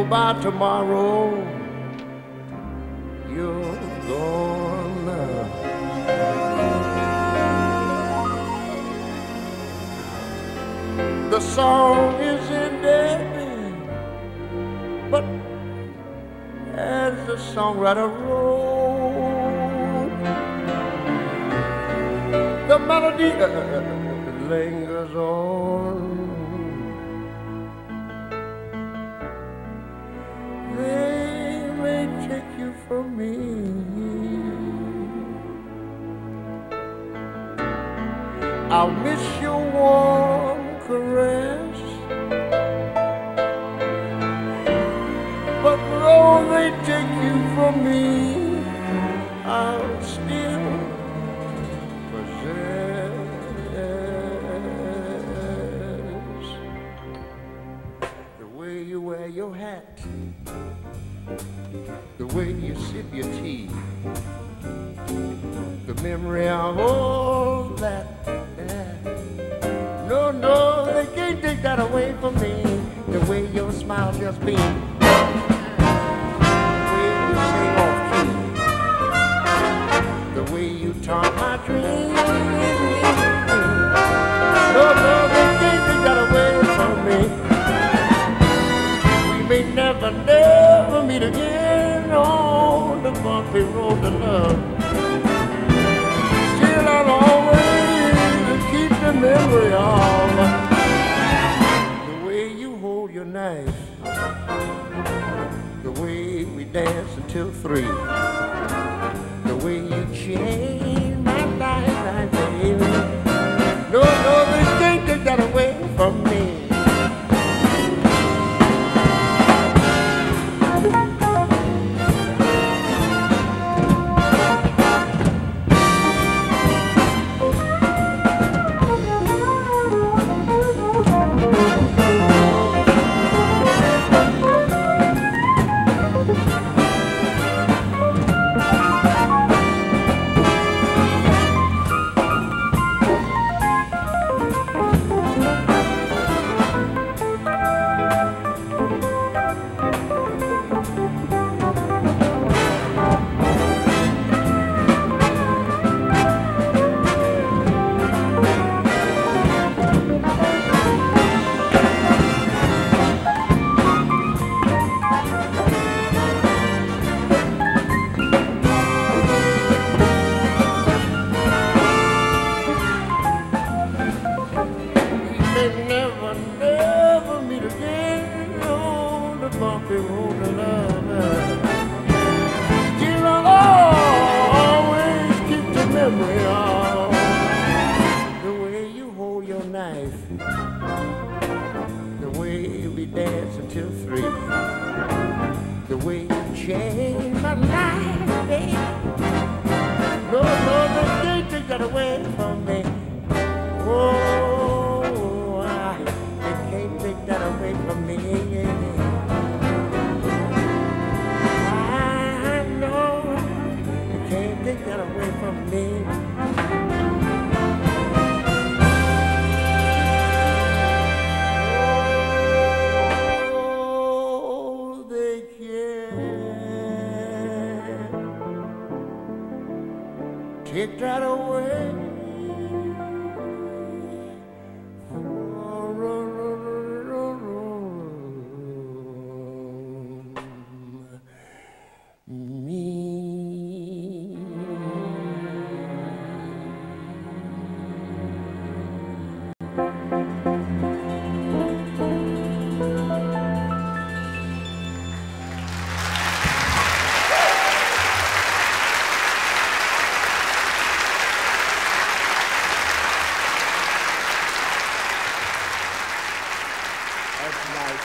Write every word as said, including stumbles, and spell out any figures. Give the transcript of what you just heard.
by tomorrow you're gone. The song is ended, but as the songwriter wrote, the melody lingers on. They may take you from me, I'll miss your warm caress, but though they take you from me, I'll still possess the way you wear your hat, the way you sip your tea, the memory of all that. No, no, they can't take that away from me. The way your smile just beams, the way you sing off key, the way you taunt my dreams. No, no, they can't take that away from me. We may never, never meet again on the bumpy road to love. Still, I'll always keep the memory of the way you hold your knife, the way we dance until three, the way you changed my life, baby. No, no, they can't take that away from me. Take that away.